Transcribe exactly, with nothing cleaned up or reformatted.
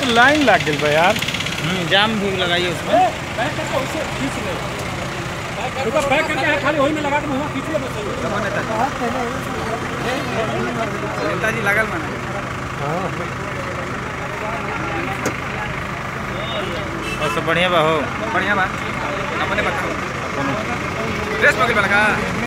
तो लाइन लग गई बा यार। जाम भी लगाइए उसमें। पैक करके खाली वही में लगा के मुंह खींचिए बस। नेताजी लगल माने। हां और सब बढ़िया बा हो। बढ़िया बा। अपने बताओ ड्रेस पकड़ वाला का